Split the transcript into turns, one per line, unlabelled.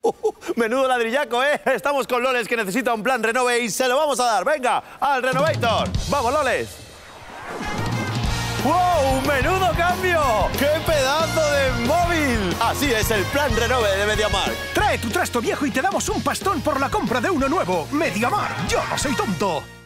Menudo ladrillaco, ¿eh? Estamos con Loles, que necesita un plan renove y se lo vamos a dar. ¡Venga, al Renovator! ¡Vamos, Loles! ¡Wow! ¡Menudo cambio! ¡Qué pedazo de móvil! Así es el plan renove de MediaMarkt.
Trae tu trasto viejo y te damos un pastón por la compra de uno nuevo. MediaMarkt, yo no soy tonto.